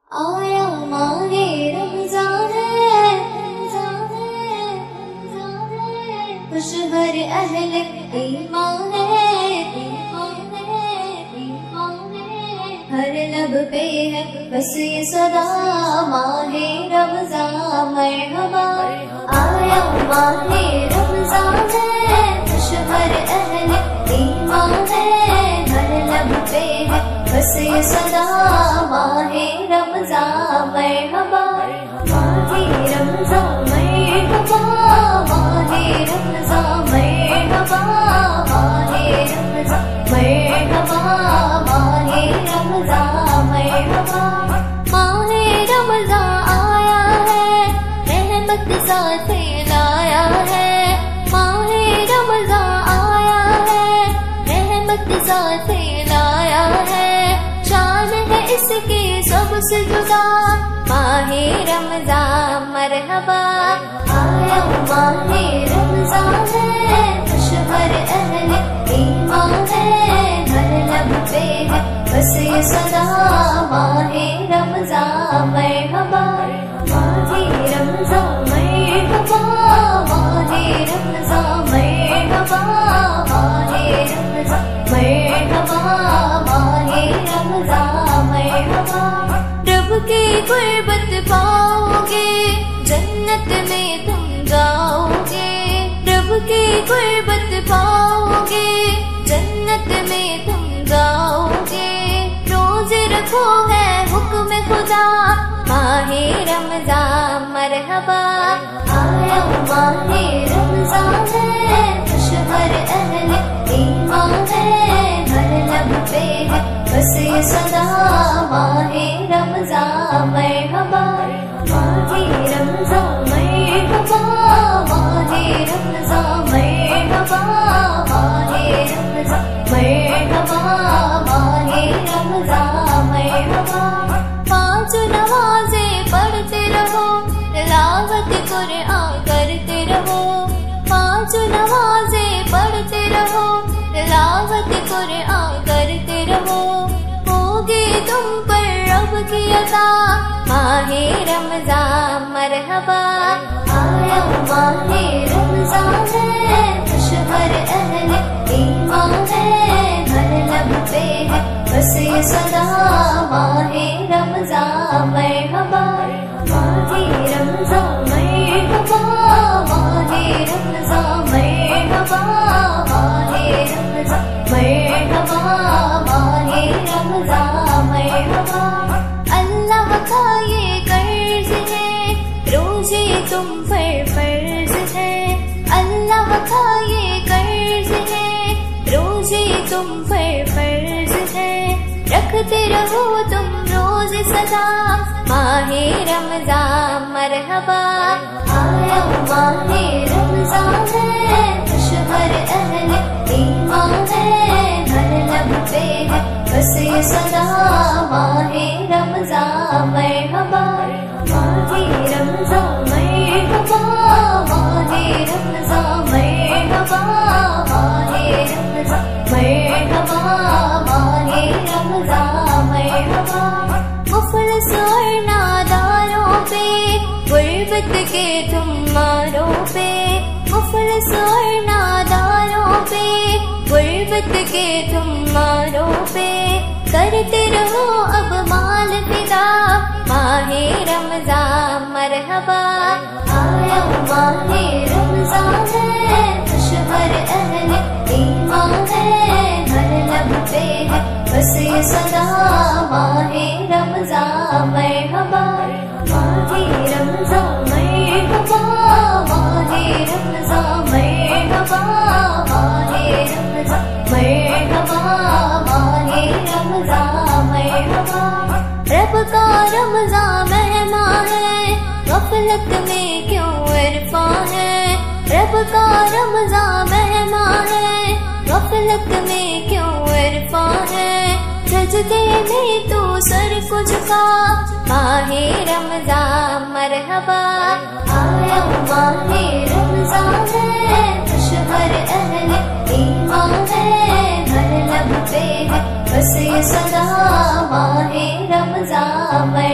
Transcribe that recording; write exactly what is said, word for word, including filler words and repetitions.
आया माहे रमज़ान है, खुश हर अहले ईमान है, हर लब पे है बस ये सदा माहे रमज़ान मरहबा। आया माहे रमज़ान है, खुश हर अहले ईमान है, हर लब पे है बस ये सदा माहे रमज़ान मरहबा। माहे रमज़ान मरहबा, माहे रमज़ान मरहबा, माहे रमज़ान मरहबा, माहे रमज़ान मरहबा। माहे रमज़ान आया है, रहमत साथ लाया है। माहे रमज़ान आया है, रहमत साथ लाया है। शान है इसकी सबसे जुदा माहे रमज़ान मरहबा। आया माहे रमज़ान है, खुश हर अहले ईमान है, हर लब पे है बस ये सदा माहे रमज़ान मरहबा। माहे रमज़ान मरहबा, माहे रमज़ान मरहबा, माहे रमज़ान मरहबा, माहे रमज़ान मरहबा। रब की गुरबत पाओगे, जन्नत में तुम जाओगे। रब की गुरबत पाओगे, जन्नत में तुम जाओगे। रोज़े रखो है हुक्म खुदा माहे रमज़ान मरहबा। आया माहे रमज़ान है, खुश हर अहले ईमान है, हर लब पे है बस ये सदा माहे रमज़ान मरहबा। माहे रमज़ान मरहबा, माहे रमज़ान मरहबा, माहे रमज़ान मरहबा, माहे रमज़ान मरहबा। पाँच नमाज़े पढ़ते रहो, तिलावत कुरआन करते रहो। पाँच नमाज़े पढ़ते रहो, तिलावत कुरआन करते रहो। होगी तुम पर रब की अता माहे रमज़ान मरहबा। आया माहे रमज़ान है, खुश हर अहले ईमान है, हर लब पे है बस ये सदा माहे रमज़ान मरहबा। माहे रमज़ान मरहबा, माहे रमज़ान मरहबा, माहे रमज़ान मरहबा, माहे रमज़ान मरहबा। अल्लाह का ये कर्ज है, रोज़े तुम पर फर्ज है। अल्लाह का ये कर्ज है, रोज़े तुम पर फर्ज है। रखते रहो तुम रोज़ सदा माहे रमज़ान मरहबा। आया माहे रमज़ान है, खुश हर अहले ईमान है, हर लब पे है बस ये सदा माहे रमज़ान मरहबा। माहे रमज़ान मरहबा, माहे रमज़ान मरहबा, माहे रमज़ान मरहबा, माहे रमज़ान मरहबा। मुफ़लिस और नादारों पे गुरबत के तुम मारों पे। मुफ़लिस और नादारों पे गुरबत के तुम मारों पे। करते रहो अब माल फिदा माहे रमज़ान मरहबा। आया माहे रमज़ान है, खुश हर अहले ईमान है, हर लब पे है बस ये सदा माहे रमज़ान मरहबा। माहे रमज़ान मरहबा, माहे रमज़ान मरहबा, माहे रमज़ान मरहबा, माहे रमज़ान मरहबा। रब का रमज़ान मेहमान है, गफलत में क्यों इरफान है। रब का रमज़ान मेहमान है, गफलत में क्यों इरफान है। सजदे में तू सर को झुका माहे रमज़ान मरहबा। आया माहे रमज़ान है, खुश हर अहले ईमान है, हर लब पे है बस ये सदा माहे रमज़ान।